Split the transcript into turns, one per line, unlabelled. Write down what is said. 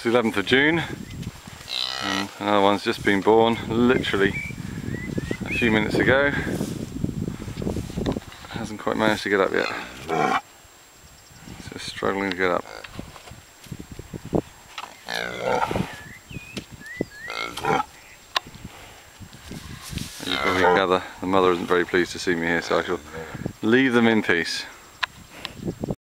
It's the 11th of June and another one's just been born literally a few minutes ago. Hasn't quite managed to get up yet. Just struggling to get up. As you probably gather, the mother isn't very pleased to see me here, so I shall leave them in peace.